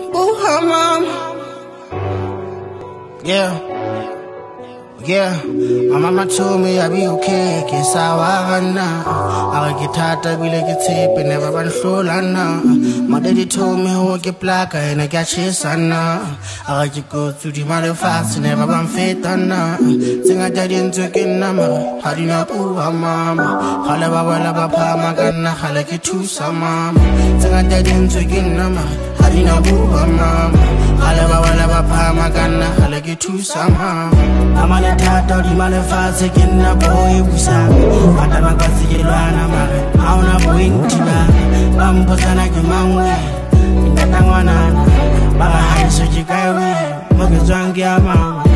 Ooh, mom. Yeah, my mama told me I'll be okay. Guess I get tired of like a tape and never run through lana. My daddy told me I won't get black and I got shit on. I like to go through the mother fast and never run faith on. Sing I daddy into getting number. How do you know who I'm mama? Halaba walaba pama gana halaki to some mama. Sing I daddy into getting number. How do you know who I'm mama? Halaba walaba pama gana halaki to some mama. Tata di malefase kena boy busa ata makasi kelwana mare auna boy ntiba bambosana ke mangwe ngatangwana ba ha so jikawe magezwangi ama